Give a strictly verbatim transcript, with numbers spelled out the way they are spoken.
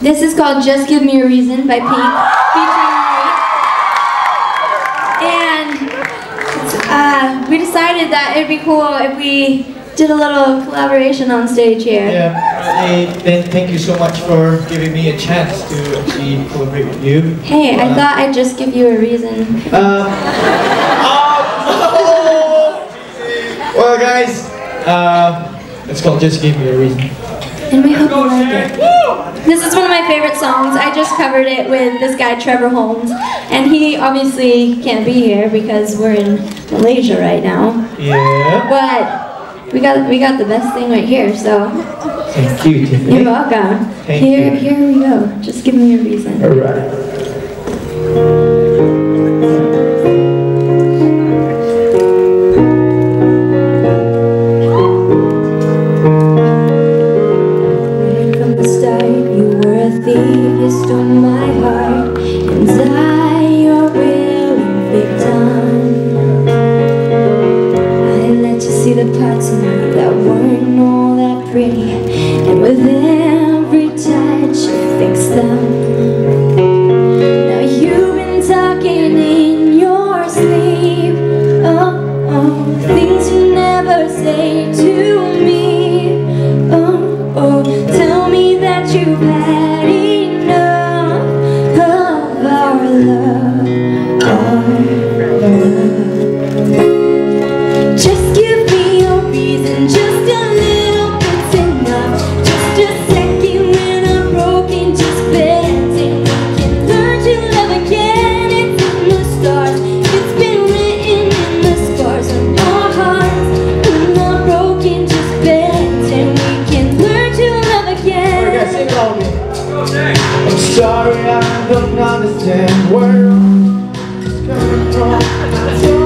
This is called Just Give Me a Reason by Pink, featuring Nate. And uh, we decided that it'd be cool if we did a little collaboration on stage here. Yeah, hey, then thank you so much for giving me a chance to actually collaborate with you. Hey, uh, I thought I'd just give you a reason. Uh, oh, no! Well guys, uh, it's called Just Give Me a Reason. And we hope you like it. This is one of my favorite songs. I just covered it with this guy Trevor Holmes, and he obviously can't be here because we're in Malaysia right now. Yeah. But we got we got the best thing right here, so thank you, Tiffany. You're welcome. Thank here you. here we go. Just give me a reason. All right. You stole my heart, and I, your willing victim. I let you see the parts of me that weren't all that pretty, and with every touch you fixed them. Now you've been talking in your sleep, oh, oh, things you never say to me. Oh, oh, tell me that you've had just give me a reason, just a little bit's enough. Just a second when I'm broken, just bending. Can learn to love again, it's in the stars. It's been written in the scars of our hearts. When I'm broken, just bending. We can learn to love again. Alright guys, sing along with me. I'm sorry I don't understand where it's coming from.